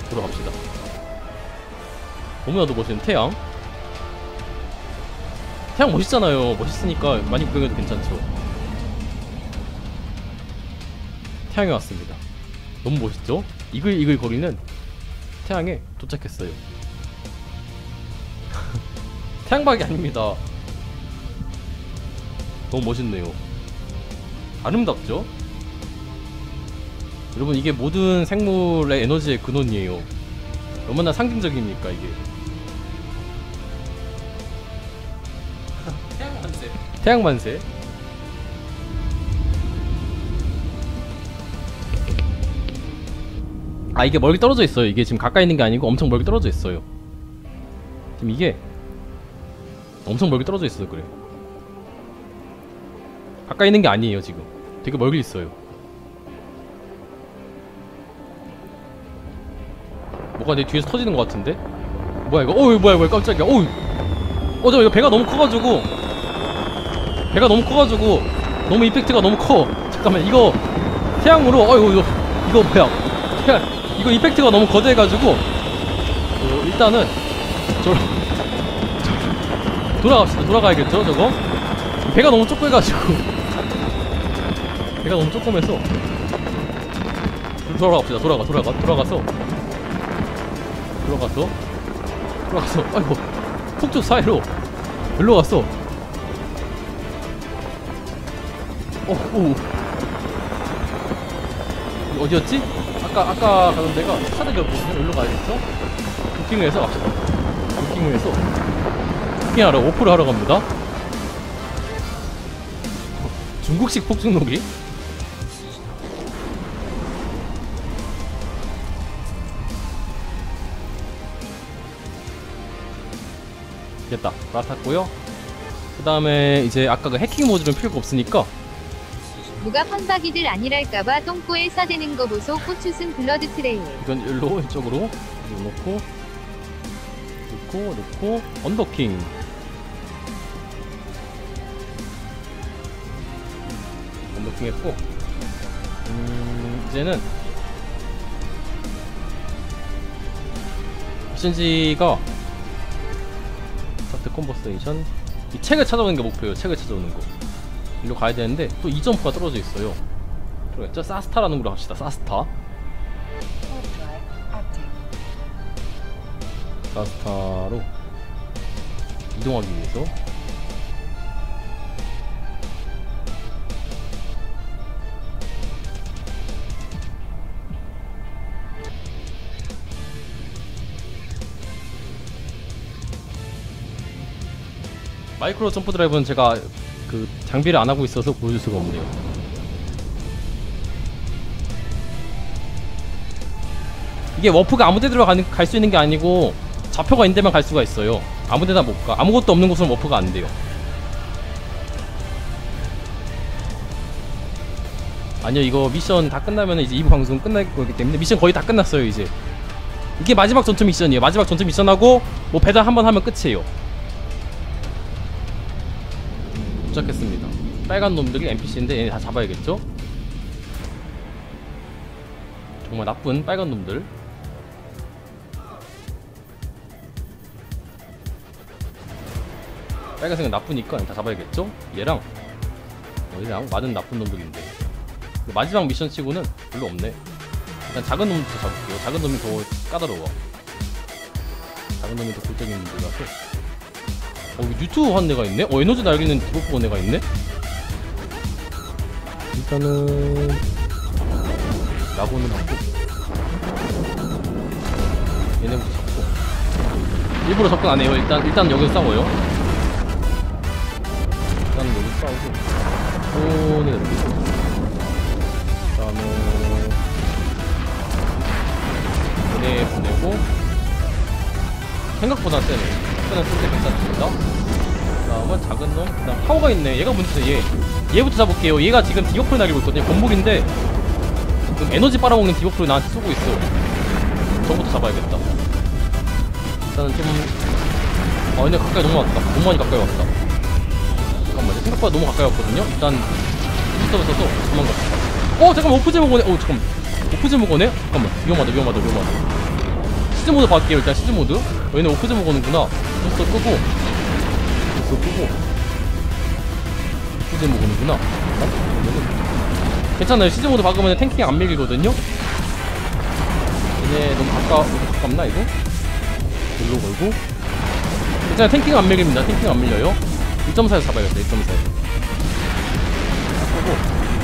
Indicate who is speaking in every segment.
Speaker 1: 돌아갑시다. 너무나도 멋있는 태양. 태양 멋있잖아요. 멋있으니까 많이 구경해도 괜찮죠. 태양에 왔습니다. 너무 멋있죠? 이글이글 거리는 태양에 도착했어요. 태양박이 아닙니다. 너무 멋있네요. 아름답죠? 여러분, 이게 모든 생물의 에너지의 근원이에요. 얼마나 상징적입니까 이게. 태양만세. 태양만세. 아, 이게 멀리 떨어져 있어요. 이게 지금 가까이 있는 게 아니고 엄청 멀리 떨어져 있어요. 지금 이게 엄청 멀리 떨어져 있어요. 그래, 가까이 있는 게 아니에요. 지금 되게 멀리 있어요. 뭐가 내 뒤에서 터지는 것 같은데? 뭐야 이거? 어이, 뭐야 깜짝이야. 어이, 저 이거 배가 너무 커가지고 너무 임팩트가 너무 커. 잠깐만, 이거 태양으로 이거 뭐야? 이거 임팩트가 너무 거대해가지고 일단은 돌아갑시다. 돌아가야겠죠 저거? 배가 너무 조그매가지고 배가 너무 조그매서 돌아갑시다. 돌아가서 아이고, 폭죽 사이로 일로 갔어. 어디였지? 아까 가던 데가 사대기였거든요. 일로 가야겠죠? 부킹을 해서 갑시다. 부킹하러 오프를 하러 갑니다. 중국식 폭죽놀이? 됐다. 갈아탔고요. 그 다음에 이제 아까 그 해킹 모듈은 필요가 없으니까,
Speaker 2: 누가 판박이들 아니랄까봐 똥꼬에 싸대는 거 보소. 고추승 블러드 트레일.
Speaker 1: 이건 이쪽으로 놓고 언더킹. 언더킹 했고, 이제는 미션지가 스타트 컨버세이션, 이 책을 찾아오는 게 목표예요. 책을 찾아오는 거. 일로 가야 되는데 또 이 점프가 떨어져 있어요. 그러겠죠? 사스타라는 걸로 합시다. 사스타로 이동하기 위해서. 마이크로 점프 드라이브는 제가 그 장비를 안 하고 있어서 보여줄 수가 없네요. 이게 워프가 아무 데나 갈 수 있는 게 아니고 좌표가 있는 데만 갈 수가 있어요. 아무 데나 못 가. 아무것도 없는 곳은 워프가 안 돼요. 아니요, 이거 미션 다 끝나면 이제 2부 방송 끝날 거기 때문에 미션 거의 다 끝났어요. 이제 이게 마지막 전투 미션이에요. 마지막 전투 미션하고 뭐 배달 한번 하면 끝이에요. 도착했습니다. 빨간 놈들이 NPC인데 얘네 다 잡아야겠죠? 정말 나쁜 빨간 놈들. 빨간색은 나쁘니까 다 잡아야겠죠? 얘랑 많은 나쁜 놈들인데 마지막 미션 치고는 별로 없네. 일단 작은 놈부터 잡을게요. 작은 놈이 더 까다로워. 작은 놈이 더 골때리는 놈들이라서. 여기 유튜브 한 애가 있네? 에너지 날리는 디버프 한 애가 있네? 일단은 라고는 하고 얘네부터 잡고, 일부러 접근 안 해요. 일단 여기서 싸워요. 일단은 여기서 싸우고 손에 넣고, 그 다음에 얘네 보내고, 생각보다 세네. 일단은 쓸때 괜찮습니다. 그 다음은 작은 놈, 그 다음 파워가 있네. 얘가 문제죠. 얘부터 잡을게요. 얘가 지금 디버프를 날리고 있거든요. 건물인데 지금 에너지 빨아먹는 디버프를 나한테 쏘고 있어. 저거부터 잡아야겠다. 일단은 좀 얘네 가까이 너무 왔다. 너무 많이 가까이 왔다. 잠깐만요. 생각보다 너무 가까이 왔거든요. 일단 부스터를 써서 도망갑시다. 잠깐만, 오프제 먹어네. 잠깐만, 오프제 먹어네? 잠깐만, 위험하다. 시즌모드 받을게요. 일단 시즌모드. 얘는 오프즈 먹었는구나. 부스터 끄고 오프즈 먹었는구나. 괜찮아요. 시즌모드 박으면 탱킹 안 밀리거든요. 얘네 너무 가깝나 이거? 별로 걸고. 괜찮아요. 탱킹 안 밀립니다. 탱킹 안 밀려요. 1.4에서 잡아야겠다. 1.4에서 끄고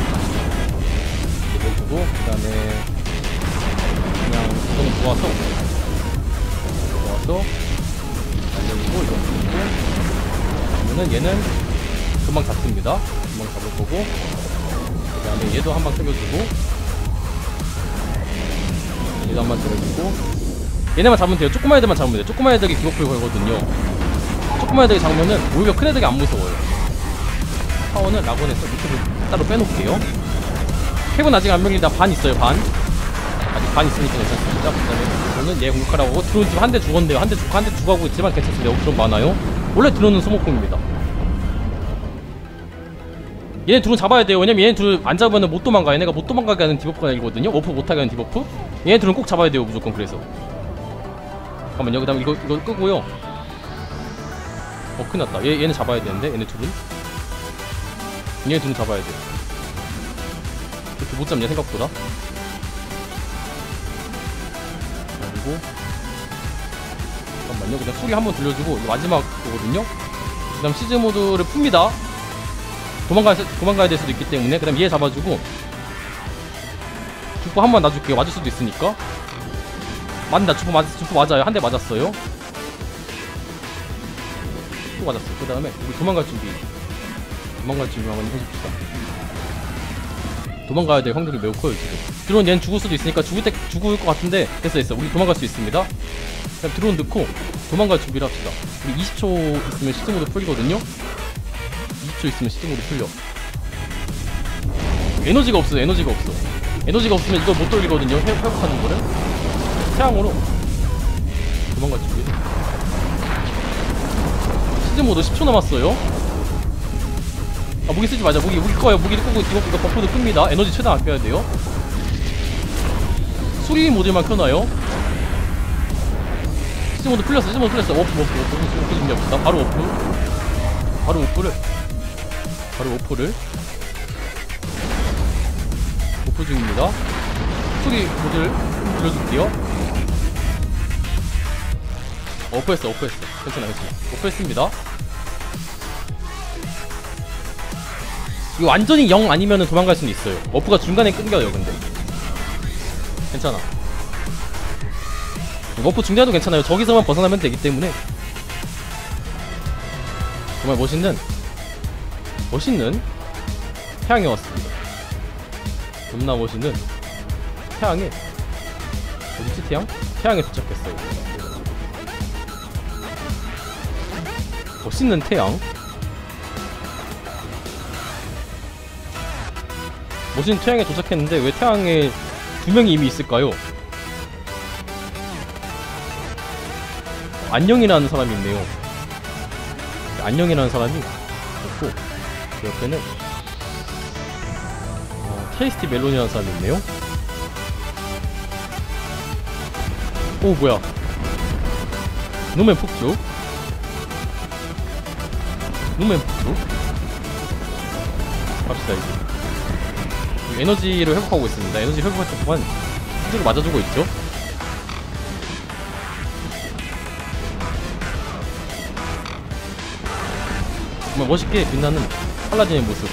Speaker 1: 이거 주고 그 다음에 그냥 이거는 모아서 날려주고 이거 주고 그러면은 얘는 금방 잡습니다. 금방 잡을 거고 그 다음에 얘도 한방 때려주고 얘도 한방 때려주고 얘네만 잡으면 돼요. 조그만 애들만 잡으면 돼요. 조그만 애들이 기록풀 걸거든요. 조그만 애들이 잡으면은 오히려 큰 애들이 안 무서워요. 파워는 라곤에서 밑으로 따로 빼놓을게요. 핵은 아직 안 밀린다. 반 있어요. 반 아직 반 있으니까 괜찮습니다. 그 다음에 저는 얘 공격하라고 하고 드론 지금 한 대 죽었는데요. 한 대 죽어가고 있지만 괜찮습니다. 드론 많아요. 원래 드론은 소모품입니다. 얘네 드론 잡아야 돼요. 왜냐면 얘네 드론 안 잡으면 못 도망가. 얘네가 못 도망가게 하는 디버프가 아니거든요. 워프 못하게 하는 디버프. 얘네 드론 꼭 잡아야 돼요. 무조건. 그래서 잠깐만요. 그 다음에 이거 끄고요. 큰일 났다. 얘네 잡아야 되는데. 얘네 둘은 잡아야 돼. 이렇게 못 잡냐 생각보다. 그리고 잠깐만요. 그냥 소리 한번 들려주고 이거 마지막 거거든요. 그 다음 시즈 모드를 풉니다. 도망가야 될 수도 있기 때문에. 그 다음 얘 잡아주고 주포 한번 놔줄게요. 맞을 수도 있으니까. 맞다. 주포 맞아요. 한 대 맞았어요. 또 맞았어. 그 다음에 우리 도망갈 준비 한번 해줍시다. 도망가야 될 확률이 매우 커요 지금. 드론 얘는 죽을 수도 있으니까 죽을 것 같은데 됐어. 우리 도망갈 수 있습니다. 그냥 드론 넣고 도망갈 준비를 합시다. 우리 20초 있으면 시즈모드 풀리거든요. 20초 있으면 시즈모드 풀려. 에너지가 없어. 에너지가 없으면 이거 못 돌리거든요. 회복하는 거를. 태양으로 도망갈 준비. 시즈모드 10초 남았어요. 무기 쓰지 마자. 무기 꺼요. 무기를 끄고 이거 버프도 끕니다. 에너지 최대한 아껴야 돼요. 수리 모드만 켜놔요. 시즈모드 풀렸어. 워프 준비합시다. 바로 오프 중입니다. 수리 모드를 불러줄게요. 오프했어. 괜찮아. 오프했습니다. 이거 완전히 0 아니면은 도망갈 수는 있어요. 워프가 중간에 끊겨요. 근데 괜찮아. 워프 중간도 괜찮아요. 저기서만 벗어나면 되기 때문에. 정말 멋있는 태양이 왔습니다. 겁나 멋있는 태양에 어디지 태양? 태양에 도착했어요. 멋있는 태양. 멋있는 태양에 도착했는데 왜 태양에 두 명이 이미 있을까요? 안녕이라는 사람이 있네요. 안녕이라는 사람이 있고 그 옆에는 테이스티 멜론이라는 사람이 있네요. 오 뭐야? 노맨 폭주 갑시다. 이제 에너지를 회복하고 있습니다. 에너지 회복할 동안 스스로 맞아주고 있죠. 정말 멋있게 빛나는 팔라딘의 모습.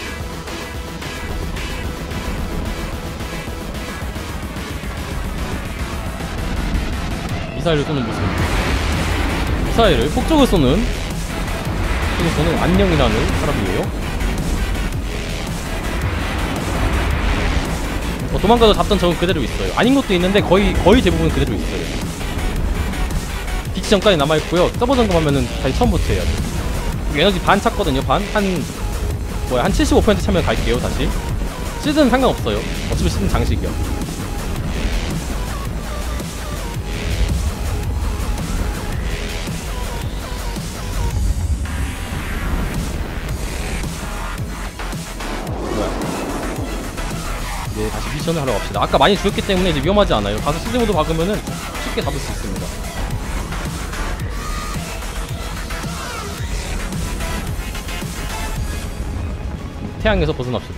Speaker 1: 미사일을 쏘는 모습. 미사일을 폭죽을 쏘는 안녕이라는 사람이에요. 도망가도 잡던 적은 그대로 있어요. 아닌 것도 있는데 거의 대부분 그대로 있어요. 빛이 전까지 남아있고요. 서버 점검하면은 다시 처음부터 해야 돼. 에너지 반 찼거든요. 한 75% 차면 갈게요. 다시 시즌은 상관없어요. 어차피 시즌 장식이야. 이제 다시 미션을 하러 갑시다. 아까 많이 죽였기 때문에 이제 위험하지 않아요. 가서 시즌 모드 박으면은 쉽게 잡을 수 있습니다. 태양에서 벗어납시다.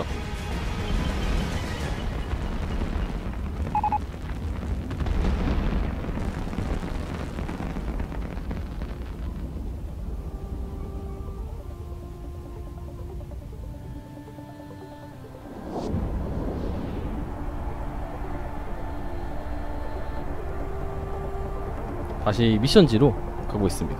Speaker 1: 다시 미션지로 가고 있습니다.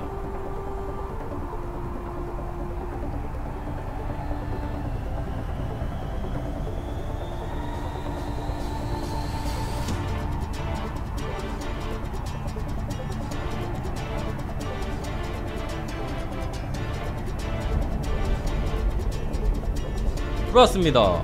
Speaker 1: 들어왔습니다.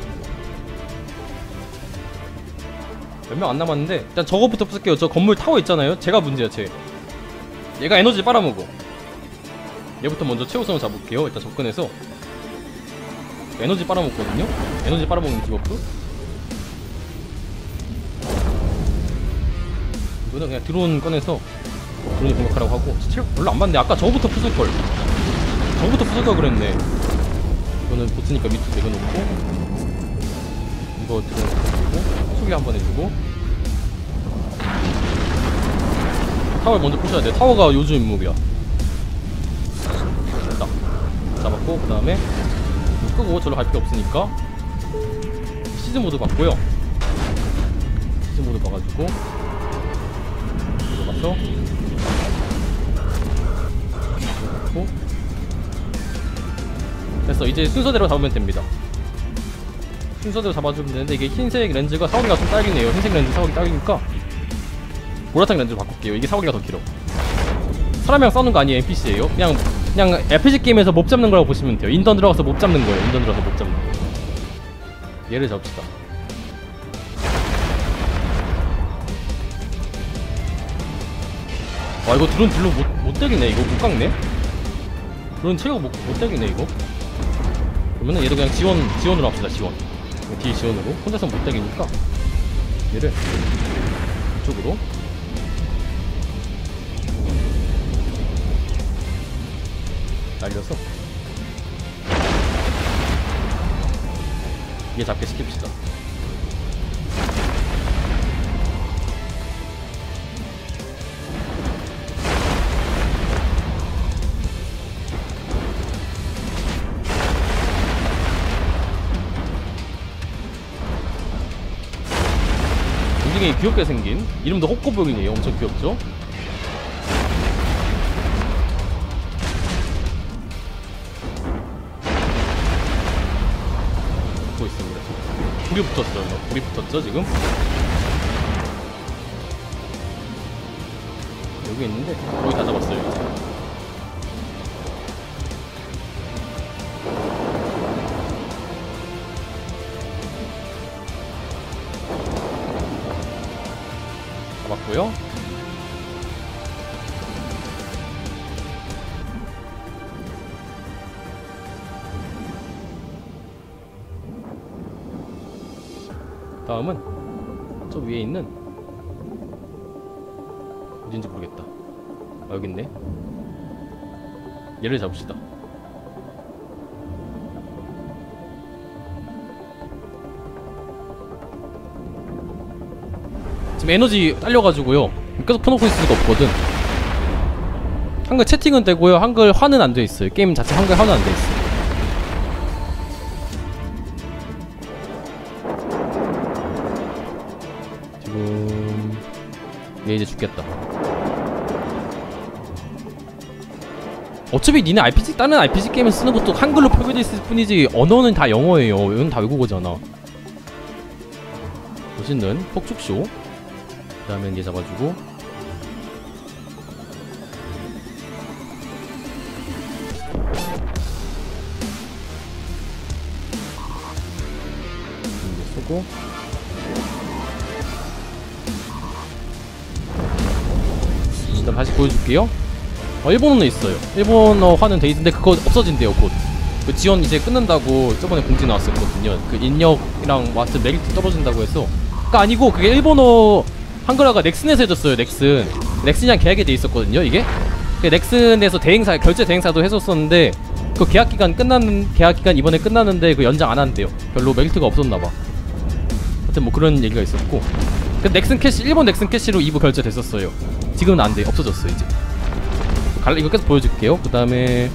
Speaker 1: 몇 명 안 남았는데 일단 저거부터 부술게요. 저 건물 타워 있잖아요. 제가 문제야. 얘가 에너지 빨아먹어. 얘부터 먼저 최우선을 잡을게요. 일단 접근해서 에너지 빨아먹거든요. 에너지 빨아먹는 디버프. 이거는 그냥 드론 꺼내서 드론이 공격하라고 하고. 체력 별로 안 맞네. 아까 저거부터 부술걸. 저거부터 부술걸 그랬네. 이거는 보스니까 밑으로 내려놓고, 이거 드론 소개 한번 해주고, 타워를 먼저 부셔야 돼. 타워가 요즘 임무야. 됐다. 잡았고, 그 다음에 끄고 저로 갈 필요 없으니까 시즈 모드 봤고요. 시즈 모드 봐가지고 이거 봤어. 됐어. 이제 순서대로 잡으면 됩니다. 순서대로 잡아주면 되는데, 이게 흰색 렌즈가 사거리가 좀 딸기네요. 흰색 렌즈 사거리 딸기니까 보라색 렌즈로 바꿀게요. 이게 사거리가 더 길어. 사람이랑 싸우는 거 아니에요. NPC예요. 그냥 RPG 게임에서 몹 잡는 거라고 보시면 돼요. 인던 들어가서 몹 잡는 거예요. 인던 들어가서 몹 잡는 거. 얘를 잡읍시다. 와, 이거 드론 딜로 못 때리네. 이거 못 깎네. 드론 체력 못 때리네 이거. 그러면은 얘도 그냥 지원으로 합시다. 뒤 지원으로. 혼자서 못 때리니까 얘를 이쪽으로. 날려서 얘 잡게 시킵시다. 굉장히 귀엽게 생긴, 이름도 호코볼이네요. 엄청 귀엽죠? 붙고 있습니다. 불이 붙었어요. 불이 붙었죠 지금? 여기 있는데 거의 다 잡았어요. 잡았고요. 다음은 저 위에 있는, 어딘지 모르겠다. 아, 여기 있네. 얘를 잡읍시다. 지금 에너지 딸려가지고요 계속 켜놓고 있을 수가 없거든. 한글 채팅은 되고요, 한글 화는 안 돼 있어요. 게임 자체 한글 화는 안 돼 있어요. 지금 얘 이제 죽겠다. 어차피 니네 다른 RPG 게임을 쓰는 것도 한글로 표기돼 있을 뿐이지 언어는 다 영어예요. 이건 다 외국어잖아. 멋있는 폭죽쇼. 그 다음엔 얘 잡아주고, 이제 쏘고, 일단 다시 보여줄게요. 일본어는 있어요. 일본어 화는 돼있는데 그거 없어진대요 곧. 그 지원 이제 끊는다고 저번에 공지 나왔었거든요. 그 인력이랑 와스 메리트 떨어진다고 해서. 그니까 아니고 그게 일본어 한글화가 넥슨에서 해줬어요. 넥슨이랑 계약이 돼 있었거든요 이게. 그 넥슨에서 대행사 결제 대행사도 해줬었는데 그 계약 기간 이번에 끝났는데 그 연장 안 한대요. 별로 메리트가 없었나봐. 하여튼 뭐 그런 얘기가 있었고, 그 넥슨 캐시, 일본 넥슨 캐시로 2부 결제됐었어요. 지금은 안 돼. 없어졌어 이제. 이거 계속 보여줄게요. 그 다음에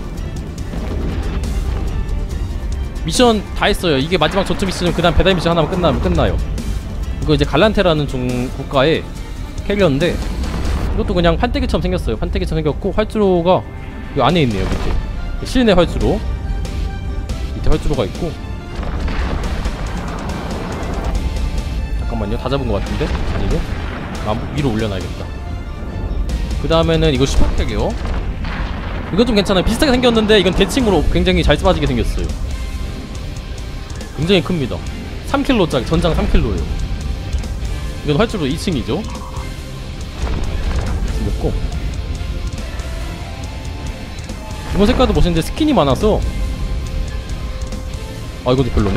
Speaker 1: 미션 다 했어요. 이게 마지막 전투 미션은 그 다음 배달 미션 하나만 끝나면 끝나요. 이거 이제 갈란테라는 국가의 캐리어인데 이것도 그냥 판때기처럼 생겼어요. 판때기처럼 생겼고 활주로가 이 안에 있네요. 밑에 실내 활주로, 밑에 활주로가 있고. 잠깐만요. 다 잡은 것 같은데? 아니네. 위로 올려놔야겠다. 그 다음에는 이거 슈퍼팩이요. 이건 좀 괜찮아요. 비슷하게 생겼는데 이건 대칭으로 굉장히 잘 빠지게 생겼어요. 굉장히 큽니다. 3kg짜리, 전장 3kg예요. 이건 활주로 2층이죠. 생겼고, 이번 색깔도 멋있는데 스킨이 많아서 이것도 별로네.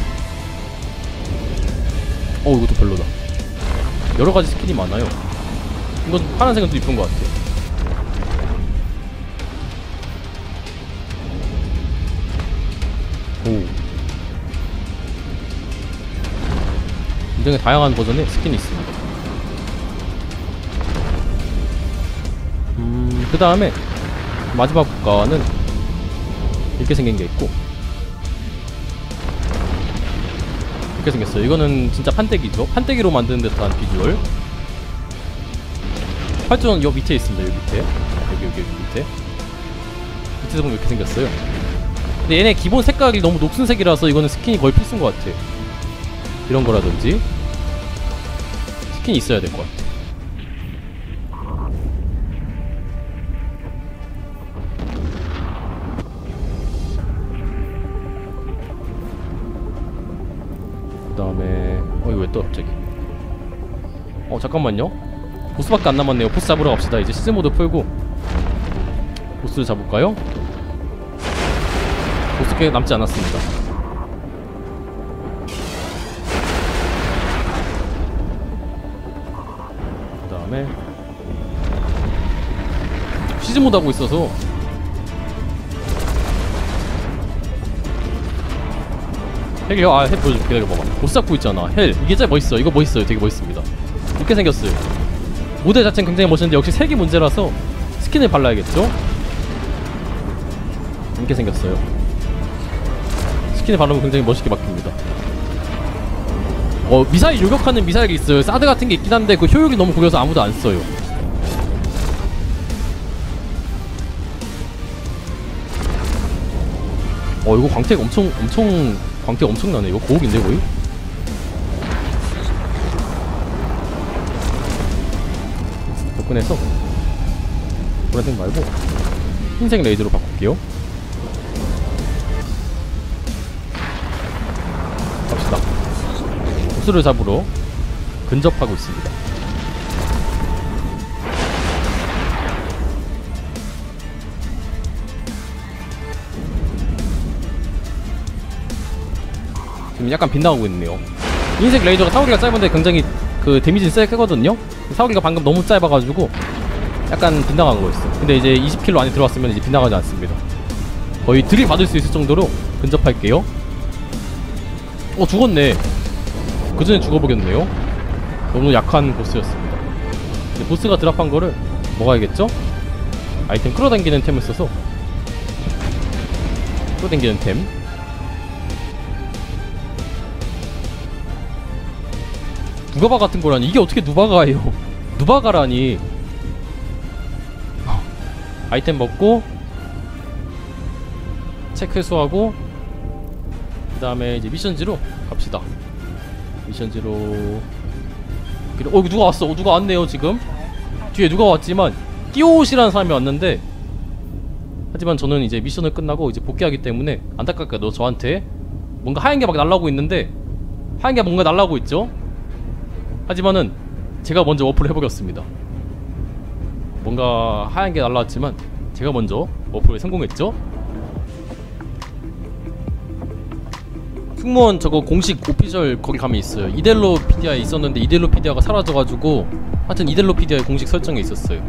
Speaker 1: 이것도 별로다. 여러가지 스킨이 많아요. 이건 파란색은 또 이쁜 것 같아. 오, 굉장히 다양한 버전의 스킨이 있습니다. 그 다음에 마지막 국가는 이렇게 생긴 게 있고, 이렇게 생겼어요. 이거는 진짜 판때기죠. 판때기로 만드는 듯한 비주얼. 활주로는 여 밑에 있습니다. 여기 밑에. 여기 밑에. 밑에서 보면 이렇게 생겼어요. 근데 얘네 기본 색깔이 너무 녹슨 색이라서 이거는 스킨이 거의 필수인 것 같아. 이런 거라든지 스킨이 있어야 될 것 같아. 그 다음에 이거 왜 또 갑자기 잠깐만요. 보스밖에 안 남았네요. 보스 잡으러 갑시다. 이제 시즌모드 풀고 보스를 잡을까요? 보스 꽤 남지 않았습니다. 그 다음에 시즌모드 하고 있어서 헬이요? 헬 보여줄게. 기다려봐봐. 보스 잡고 있잖아. 헬. 이게 진짜 멋있어. 이거 멋있어요. 되게 멋있습니다. 이렇게 생겼어요. 모델 자체는 굉장히 멋있는데 역시 색이 문제라서 스킨을 발라야겠죠? 이렇게 생겼어요. 스킨을 바르면 굉장히 멋있게 바뀝니다. 미사일 요격하는 미사일이 있어요. 사드 같은 게 있긴 한데 그 효율이 너무 구려서 아무도 안 써요. 이거 광택 광택 엄청나네. 이거 고옥인데 거의? 접근해서 보라색 말고 흰색 레이저로 바꿀게요. 갑시다. 보스를 잡으러 근접하고 있습니다. 지금 약간 빗나가고 있네요. 흰색 레이저가 사거리가 짧은데 굉장히 그 데미지는 세게 크거든요. 사거리가 방금 너무 짧아가지고 약간 빗나간 거였어. 근데 이제 20km 안에 들어왔으면 이제 빗나가지 않습니다. 거의 들이받을 수 있을 정도로 근접할게요. 죽었네. 그 전에 죽어보겠네요. 너무 약한 보스였습니다. 이제 보스가 드랍한 거를 먹어야겠죠? 아이템 끌어당기는 템을 써서 끌어당기는 템. 누가바 같은 거라니. 이게 어떻게 누바가예요. 누바가라니. 아이템 먹고 체크 회수하고 그 다음에 이제 미션지로 갑시다. 미션지로 이거 누가 왔어. 누가 왔네요. 지금 뒤에 누가 왔지만 끼오시라는 사람이 왔는데, 하지만 저는 이제 미션을 끝나고 이제 복귀하기 때문에 안타깝게도 저한테 뭔가 하얀 게 막 날라오고 있는데, 하얀 게 뭔가 날라오고 있죠. 하지만은 제가 먼저 워프를 해보겠습니다. 뭔가 하얀 게 날라왔지만 제가 먼저 워프에 성공했죠. 승무원 저거 공식 오피셜 거기 가면 있어요. 이델로피디아에 있었는데 이델로피디아가 사라져가지고 하여튼 이델로피디아에 공식 설정에 있었어요.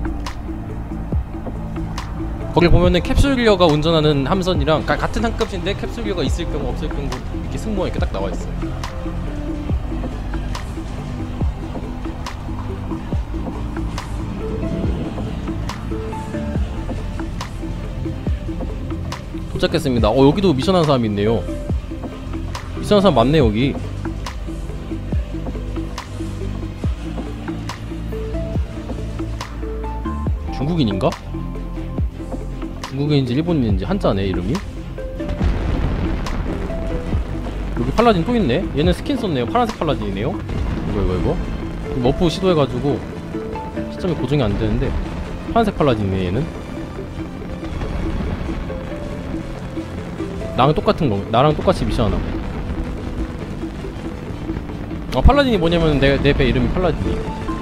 Speaker 1: 거기 보면은 캡슐리어가 운전하는 함선이랑 같은 한 급인데 캡슐리어가 있을 경우 없을 경우 이렇게 승무원 이렇게 딱 나와 있어요. 도착했습니다. 여기도 미션하는 사람이 있네요. 미션하는 사람 많네 여기. 중국인인가? 중국인인지 일본인인지 한자네 이름이. 여기 팔라딘 또 있네. 얘는 스킨 썼네요. 파란색 팔라딘이네요. 이거 머프 시도해가지고 시점이 고정이 안되는데 파란색 팔라딘이네 얘는. 나랑 똑같은 거, 나랑 똑같이 미션 하나. 팔라딘이 뭐냐면 내 배 이름이 팔라딘이.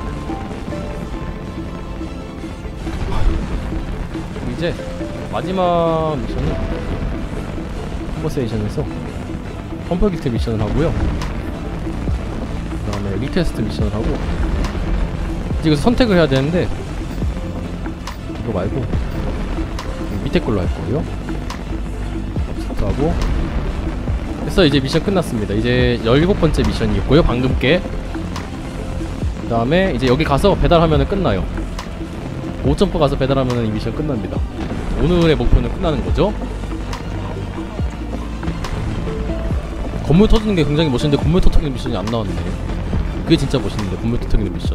Speaker 1: 이제 마지막 미션은 컨버세이션에서 컴플리트 미션을 하고요. 그 다음에 리퀘스트 미션을 하고 이제 여기서 선택을 해야 되는데 이거 말고 밑에 걸로 할 거고요. 하고 그래서 이제 미션 끝났습니다. 이제 17번째 미션이었고요. 방금 게. 그 다음에 이제 여기 가서 배달하면은 끝나요. 5점퍼 가서 배달하면은 이 미션 끝납니다. 오늘의 목표는 끝나는 거죠. 건물 터지는 게 굉장히 멋있는데 건물 터뜨리는 미션이 안 나왔네. 그게 진짜 멋있는데 건물 터뜨리는 미션.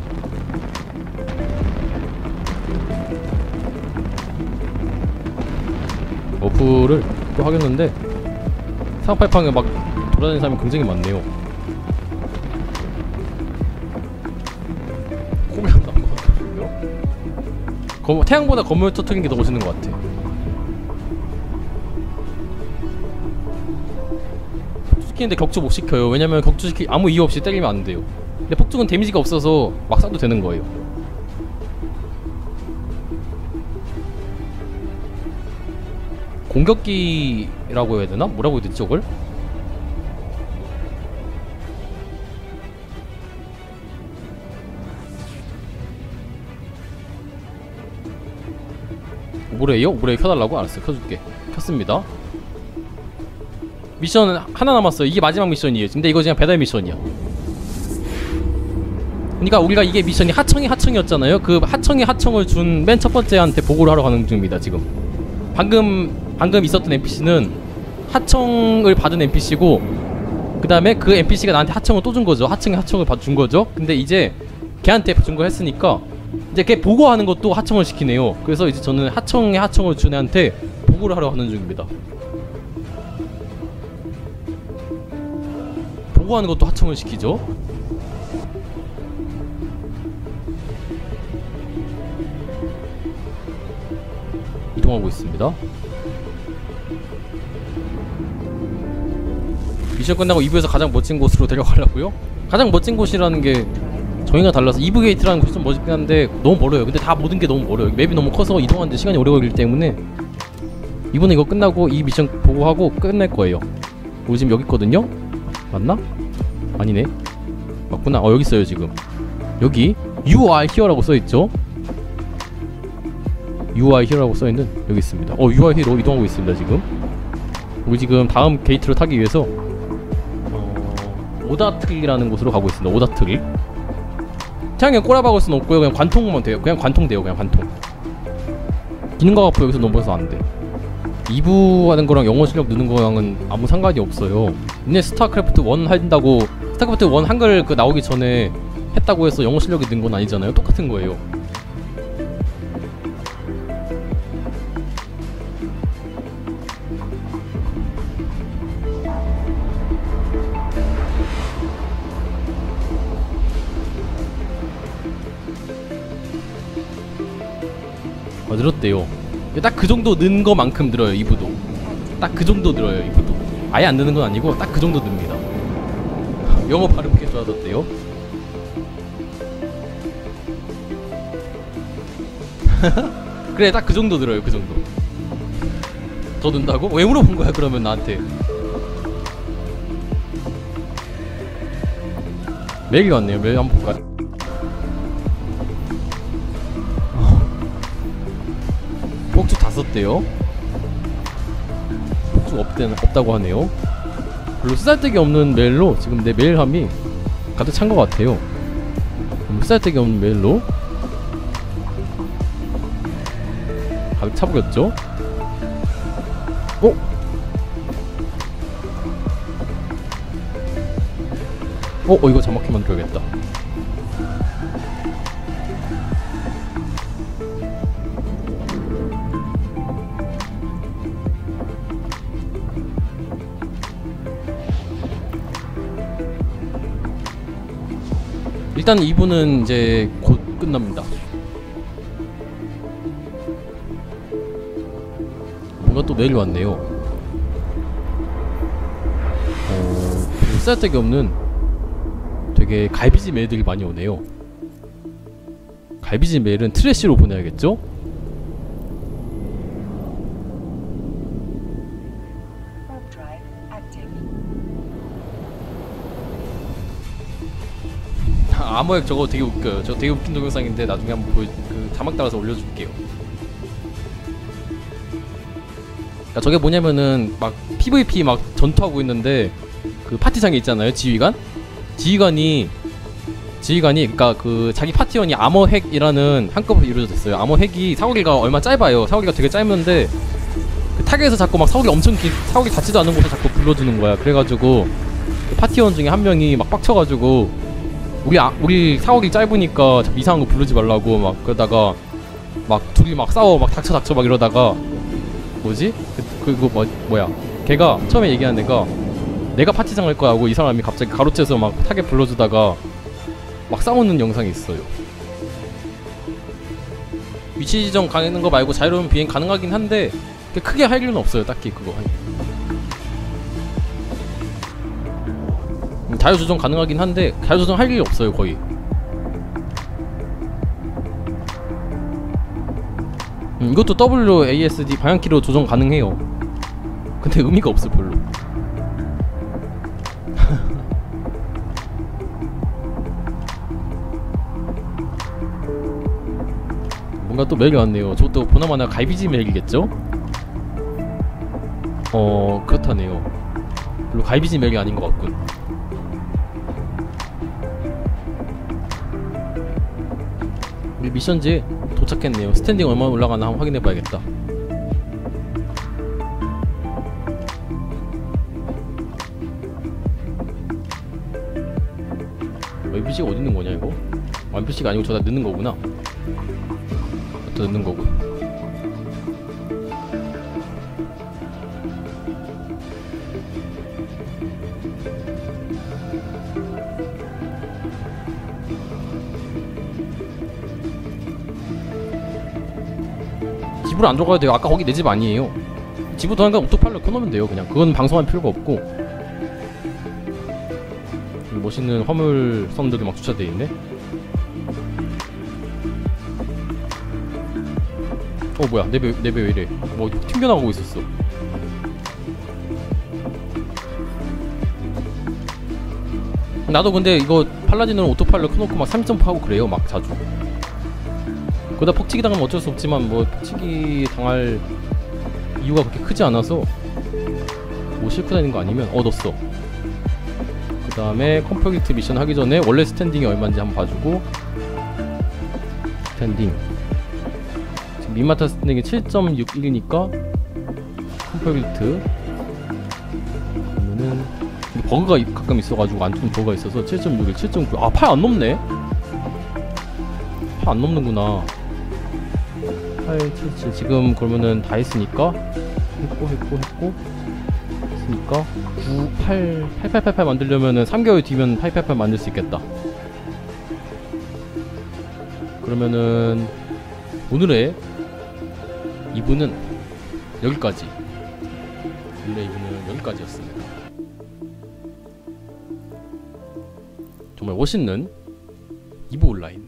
Speaker 1: 어플을 또 하겠는데 상팔팡에 막 돌아다니는 사람이 굉장히 많네요. 콤이 안 나온 것 같거든요. 태양보다 건물 터뜨리는 게 더 멋있는 것 같아. 폭주시키는데 격추 못 시켜요. 왜냐면 격추시키 아무 이유 없이 때리면 안 돼요. 근데 폭죽은 데미지가 없어서 막 쏴도 되는 거예요. 공격기라고 해야 되나? 뭐라고 해야 되지 저걸? 뭐래요? 뭐래 켜달라고? 알았어 켜줄게. 켰습니다. 미션 하나 남았어요. 이게 마지막 미션이에요. 근데 이거 그냥 배달 미션이야. 그러니까 우리가 이게 미션이 하청이었잖아요. 그 하청을 준 맨 첫 번째한테 보고를 하러 가는 중입니다 지금. 방금 있었던 NPC는 하청을 받은 NPC고 그 다음에 그 NPC가 나한테 하청을 또 준 거죠. 하청을 준 거죠. 근데 이제 걔한테 준 거 했으니까 이제 걔 보고하는 것도 하청을 시키네요. 그래서 이제 저는 하청을 준 애한테 보고를 하러 가는 중입니다. 보고하는 것도 하청을 시키죠. 이동하고 있습니다. 미션 끝나고 2부에서 가장 멋진 곳으로 데려가려고요? 가장 멋진 곳이라는 게 저희가 달라서 2부 게이트라는 곳이 좀 멋있긴 한데 너무 멀어요. 근데 다 모든 게 너무 멀어요. 맵이 너무 커서 이동하는데 시간이 오래 걸리기 때문에 이번에 이거 끝나고 이 미션 보고하고 끝낼 거예요. 우리 지금 여기 있거든요? 맞나? 아니네. 맞구나. 여기 있어요 지금. 여기 You are here라고 써있죠? You are here라고 써있는 여기 있습니다. You are here로 이동하고 있습니다 지금. 우리 지금 다음 게이트를 타기 위해서 오다트릭이라는 곳으로 가고 있습니다. 오다트릭. 태양에 꼬라박을 수는 없고요. 그냥 관통만 돼요. 그냥 관통. 기능과 가프 여기서 넘어서 안 돼. 2부 하는 거랑 영어 실력 느는 거랑은 아무 상관이 없어요. 근데 스타크래프트 1 한다고 스타크래프트 1 한글 나오기 전에 했다고 해서 영어 실력이 는 건 아니잖아요. 똑같은 거예요. 늘었대요. 딱 그 정도 는 거만큼 늘어요. 2부도 딱 그 정도 늘어요. 2부도 아예 안 느는 건 아니고 딱 그 정도 늡니다. 영어 발음 꽤 좋아졌대요. 그래 딱 그 정도 늘어요. 그 정도 더 는다고? 왜 물어본 거야 그러면 나한테. 메일이 왔네요. 메일 한번 볼까요? 폭주 다 썼대요. 폭주 없다고 하네요. 별로 쓰잘데기 없는 메일로 지금 내 메일함이 가득 찬 것 같아요. 쓰잘데기 없는 메일로 가득 차보겠죠? 이거 자막히 만들어야겠다. 일단 2부는 이제 곧 끝납니다. 뭔가 또 메일이 왔네요. 쓸데기 없는 되게 갈비지 메일들이 많이 오네요. 갈비지 메일은 트래시로 보내야겠죠? 암호액 저거 되게 웃겨요. 저 되게 웃긴 동영상인데 나중에 한번 자막 따라서 올려줄게요. 그러니까 저게 뭐냐면은 막 PVP 막 전투하고 있는데 그 파티장에 있잖아요. 지휘관이 그러니까 그 자기 파티원이 암호핵이라는 한꺼번에 이루어져 있어요. 암호핵이 사거리가 얼마 짧아요. 사거리가 되게 짧은데 그 타겟에서 자꾸 막 사거리 엄청 사거리 닿지도 않은 곳에 자꾸 불러주는 거야. 그래가지고 그 파티원 중에 한 명이 막 빡쳐가지고 우리 사거리 짧으니까 자꾸 이상한 거 부르지 말라고 막 그러다가 막 둘이 막 싸워 막 닥쳐 막 이러다가 뭐지? 그거 뭐야? 걔가 처음에 얘기한 애가 내가 파티장 할 거야 하고 이 사람이 갑자기 가로채서 막 타겟 불러주다가 막 싸우는 영상이 있어요. 위치 지정 가는 거 말고 자유로운 비행 가능하긴 한데 크게 할 일은 없어요. 딱히 그거. 자유 조정 가능하긴 한데 자유 조정 할 일이 없어요. 거의. 이것도 WASD 방향키로 조정 가능해요. 근데 의미가 없어 별로. 뭔가 또 메일이 왔네요. 저것도 보나마나 갈비지 메일이겠죠? 그렇다네요. 별로 갈비지 메일이 아닌 것 같군. 미션지에 도착했네요. 스탠딩 얼마나 올라가나 한번 확인해봐야겠다. NPC가 어디 있는 거냐 이거? NPC가 아니고 저다 넣는 거구나. 또 넣는 거고. 집으로 안 들어가야 돼요. 아까 거기 내 집 아니에요. 집으로 들어가니까 오토파일럿 켜놓으면 돼요. 그냥 그건 방송할 필요가 없고. 멋있는 화물선들이 막 주차돼 있네. 뭐야 내 배 왜 이래. 뭐 튕겨나가고 있었어. 나도 근데 이거 팔라딘으로 오토파일럿 켜놓고 막 3점프하고 그래요. 막 자주. 그러다 퍽치기 당하면 어쩔 수 없지만 뭐 퍽치기 당할 이유가 그렇게 크지 않아서 뭐 싣고 다니는 거 아니면 넣었어. 그 다음에 컴플리트 미션 하기 전에 원래 스탠딩이 얼마인지 한번 봐주고. 스탠딩 지금 민마타 스탠딩이 7.61이니까 컴플리트 그러면은 버그가 가끔 있어가지고 안 뜨는 버그가 있어서 7.61, 7.9. 아 8 안 넘네? 8 안 넘는구나. 8, 7, 7 지금 그러면은 다 했으니까 했고 했으니까 9, 8, 8888 만들려면은 3개월 뒤면 888 만들 수 있겠다. 그러면은 오늘의 2부는 여기까지. 오늘의 2부는 여기까지였습니다. 정말 멋있는 2부 온라인